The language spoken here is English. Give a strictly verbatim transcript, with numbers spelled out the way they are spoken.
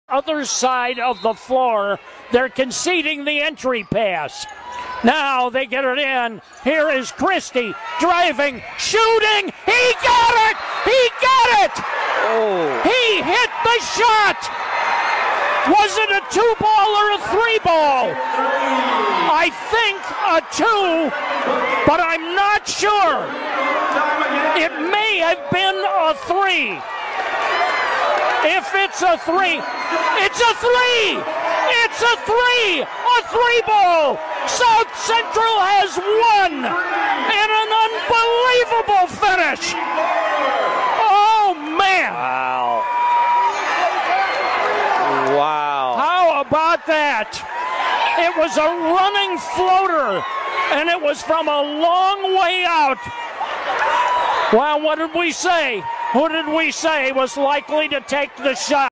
Other side of the floor. They're conceding the entry pass. Now they get it in. Here is Christy driving, shooting. He got it! He got it! Oh. He hit the shot! Was it a two ball or a three ball? I think a two, but I'm not sure. It may have been a three. If it's a three, it's a three! It's a three! A three ball! South Central has won! And an unbelievable finish! Oh, man! Wow. Wow. How about that? It was a running floater, and it was from a long way out. Well, what did we say? Who did we say was likely to take the shot?